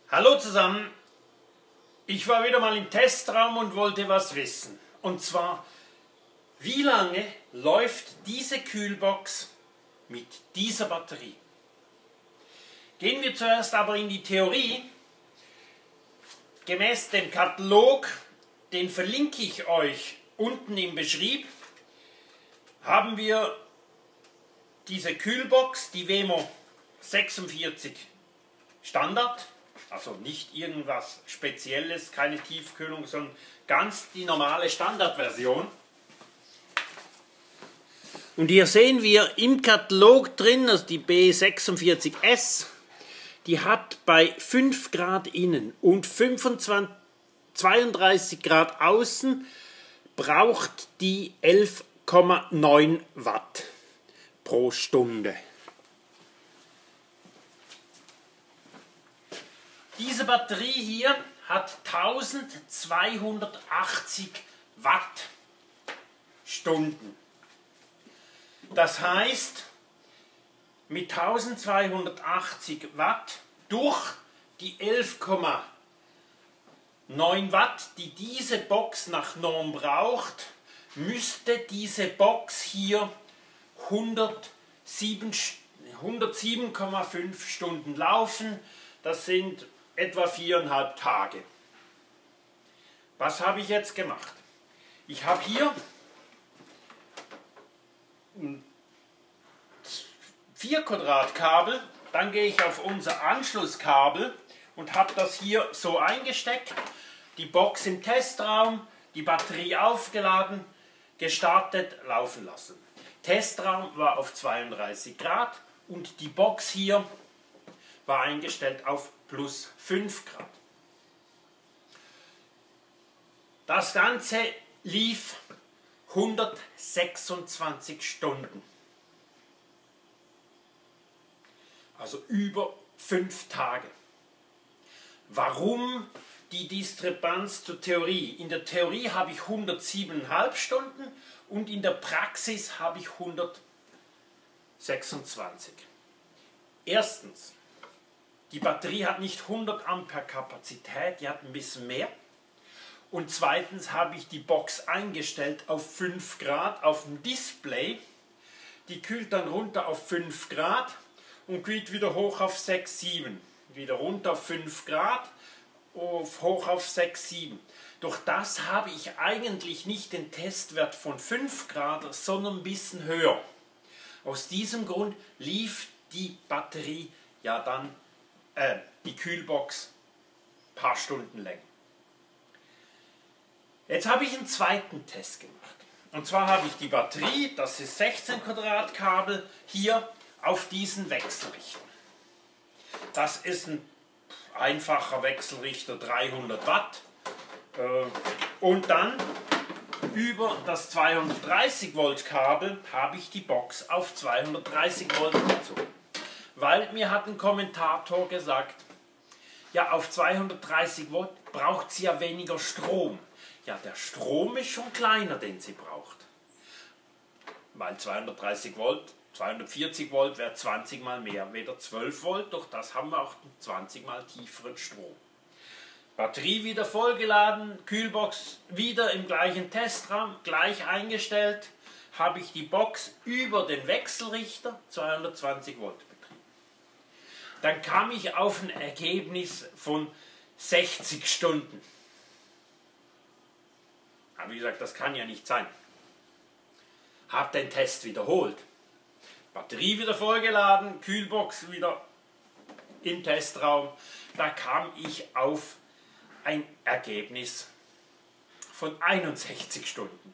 Hallo zusammen, ich war wieder mal im Testraum und wollte was wissen. Und zwar, wie lange läuft diese Kühlbox mit dieser Batterie? Gehen wir zuerst aber in die Theorie. Gemäß dem Katalog, den verlinke ich euch unten im Beschrieb, haben wir diese Kühlbox, die Wemo 46 Standard. Also nicht irgendwas Spezielles, keine Tiefkühlung, sondern ganz die normale Standardversion. Und hier sehen wir im Katalog drin, also die B46S, die hat bei 5 Grad innen und 32 Grad außen, braucht die 11,9 Watt pro Stunde. Diese Batterie hier hat 1280 Wattstunden. Das heißt, mit 1280 Watt durch die 11,9 Watt, die diese Box nach Norm braucht, müsste diese Box hier 107,5 Stunden laufen. Das sind etwa 4,5 Tage. Was habe ich jetzt gemacht? Ich habe hier 4 Quadratkabel, dann gehe ich auf unser Anschlusskabel und habe das hier so eingesteckt, die Box im Testraum, die Batterie aufgeladen, gestartet, laufen lassen. Testraum war auf 32 Grad und die Box hier war eingestellt auf plus 5 Grad. Das Ganze lief 126 Stunden. Also über 5 Tage. Warum die Diskrepanz zur Theorie? In der Theorie habe ich 107,5 Stunden und in der Praxis habe ich 126. Erstens, die Batterie hat nicht 100 Ampere Kapazität, die hat ein bisschen mehr. Und zweitens habe ich die Box eingestellt auf 5 Grad auf dem Display. Die kühlt dann runter auf 5 Grad und kühlt wieder hoch auf 6, 7. Wieder runter auf 5 Grad, hoch auf 6, 7. Durch das habe ich eigentlich nicht den Testwert von 5 Grad, sondern ein bisschen höher. Aus diesem Grund lief die Batterie ja dann die Kühlbox ein paar Stunden länger. Jetzt habe ich einen zweiten Test gemacht. Und zwar habe ich die Batterie, das ist 16 Quadratkabel, hier auf diesen Wechselrichter. Das ist ein einfacher Wechselrichter, 300 Watt. Und dann über das 230 Volt Kabel habe ich die Box auf 230 Volt gezogen. Weil mir hat ein Kommentator gesagt, ja, auf 230 Volt braucht sie ja weniger Strom. Ja, der Strom ist schon kleiner, den sie braucht. Weil 230 Volt, 240 Volt wäre 20 mal mehr, wieder 12 Volt, durch das haben wir auch 20 mal tieferen Strom. Batterie wieder vollgeladen, Kühlbox wieder im gleichen Testraum, gleich eingestellt, habe ich die Box über den Wechselrichter 220 Volt betrieben. Dann kam ich auf ein Ergebnis von 60 Stunden. Aber wie gesagt, das kann ja nicht sein. Habe den Test wiederholt. Batterie wieder vollgeladen, Kühlbox wieder im Testraum. Da kam ich auf ein Ergebnis von 61 Stunden.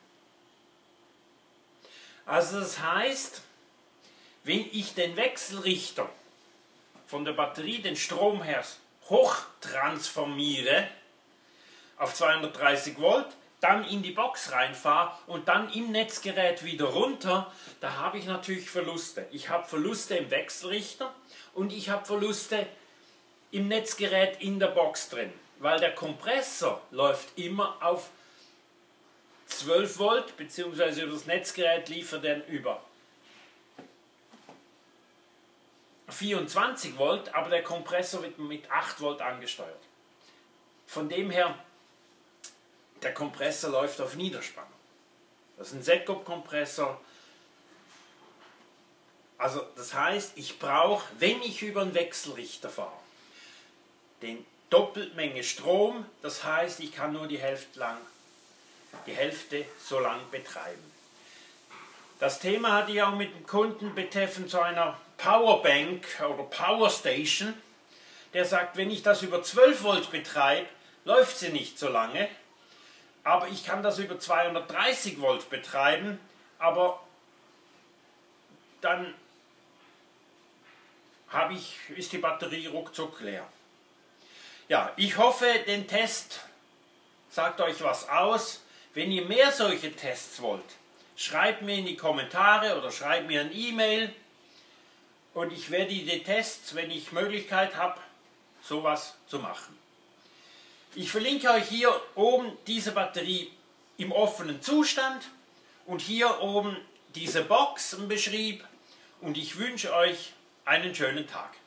Also das heißt, wenn ich den Wechselrichter von der Batterie, den Strom her, hochtransformiere auf 230 Volt, dann in die Box reinfahre und dann im Netzgerät wieder runter, da habe ich natürlich Verluste. Ich habe Verluste im Wechselrichter und ich habe Verluste im Netzgerät in der Box drin, weil der Kompressor läuft immer auf 12 Volt, beziehungsweise über das Netzgerät liefert er über 24 Volt, aber der Kompressor wird mit 8 Volt angesteuert. Von dem her, der Kompressor läuft auf Niederspannung. Das ist ein Setup-Kompressor. Also das heißt, ich brauche, wenn ich über einen Wechselrichter fahre, den Doppelmenge Strom. Das heißt, ich kann nur die Hälfte so lang betreiben. Das Thema hatte ich auch mit dem Kunden betreffend so einer Powerbank oder Powerstation. Der sagt, wenn ich das über 12 Volt betreibe, läuft sie nicht so lange. Aber ich kann das über 230 Volt betreiben, aber dann ist die Batterie ruckzuck leer. Ja, ich hoffe, den Test sagt euch was aus. Wenn ihr mehr solche Tests wollt, schreibt mir in die Kommentare oder schreibt mir ein E-Mail und ich werde die Tests, wenn ich Möglichkeit habe, sowas zu machen. Ich verlinke euch hier oben diese Batterie im offenen Zustand und hier oben diese Box im Beschrieb und ich wünsche euch einen schönen Tag.